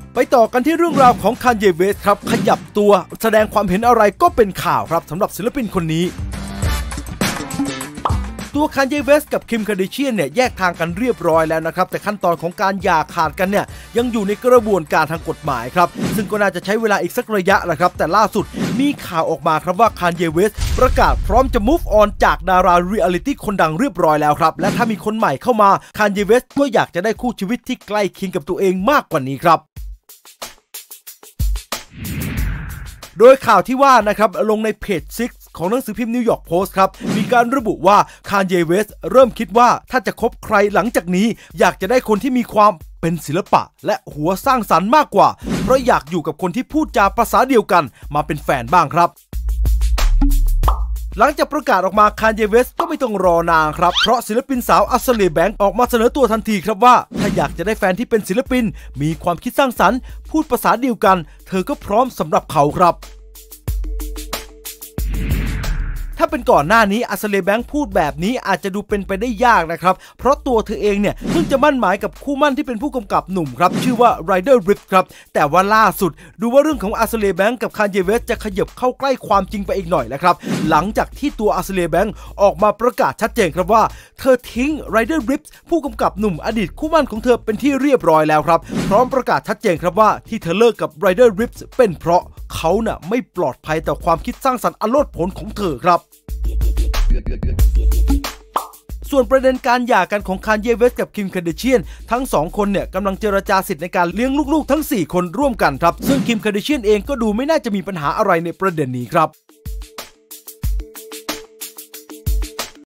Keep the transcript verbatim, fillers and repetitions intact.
ไปต่อกันที่เรื่องราวของ Kanye West ครับขยับตัวแสดงความเห็นอะไรก็เป็นข่าวครับสำหรับศิลปินคนนี้ตัว Kanye West กับ Kim Kardashian เนี่ยแยกทางกันเรียบร้อยแล้วนะครับแต่ขั้นตอนของการหย่าขาดกันเนี่ยยังอยู่ในกระบวนการทางกฎหมายครับซึ่งก็น่าจะใช้เวลาอีกสักระยะแหละครับแต่ล่าสุดมีข่าวออกมาครับว่า Kanye West ประกาศพร้อมจะ move on จากดาราเรียลิตี้คนดังเรียบร้อยแล้วครับและถ้ามีคนใหม่เข้ามา Kanye West ก็อยากจะได้คู่ชีวิตที่ใกล้เคียงกับตัวเองมากกว่านี้ครับโดยข่าวที่ว่านะครับลงในเพจซิกของหนังสือพิมพ์นิวยอร์กโพสต์ครับมีการระบุว่า Kanye West เริ่มคิดว่าถ้าจะคบใครหลังจากนี้อยากจะได้คนที่มีความเป็นศิลปะและหัวสร้างสรรค์มากกว่าเพราะอยากอยู่กับคนที่พูดจาภาษาเดียวกันมาเป็นแฟนบ้างครับหลังจากประกาศออกมา Kanye West ก็ไม่ต้องรอนานครับเพราะศิลปินสาวอัสเลย์แบงค์ออกมาเสนอตัวทันทีครับว่าถ้าอยากจะได้แฟนที่เป็นศิลปินมีความคิดสร้างสรรค์พูดภาษาเดียวกันเธอก็พร้อมสำหรับเขาครับถ้าเป็นก่อนหน้านี้อัสเลย์แบงค์พูดแบบนี้อาจจะดูเป็นไปได้ยากนะครับเพราะตัวเธอเองเนี่ยเพิ่งจะมั่นหมายกับคู่มั่นที่เป็นผู้กำกับหนุ่มครับชื่อว่า Ryder Rip ครับแต่ว่าล่าสุดดูว่าเรื่องของอัสเลย์แบงค์กับ Kanye West จะขยับเข้าใกล้ความจริงไปอีกหน่อยแล้วครับหลังจากที่ตัวอัสเลย์แบงค์ออกมาประกาศชัดเจนครับว่าเธอทิ้ง Ryder Rip ผู้กำกับหนุ่มอดีตคู่มั่นของเธอเป็นที่เรียบร้อยแล้วครับพร้อมประกาศชัดเจนครับว่าที่เธอเลิกกับ Ryder Rip เป็นเพราะเขาน่ะไม่ปลอดภัยต่อความคิดสร้างสรรค์อันโลดโผนของเธอครับส่วนประเด็นการหย่ากันของ Kanye West กับ Kim Kardashian ทั้งสองคนเนี่ยกำลังเจรจาสิทธิ์ในการเลี้ยงลูกๆทั้งสี่คนร่วมกันครับซึ่ง Kim Kardashian เองก็ดูไม่น่าจะมีปัญหาอะไรในประเด็นนี้ครับ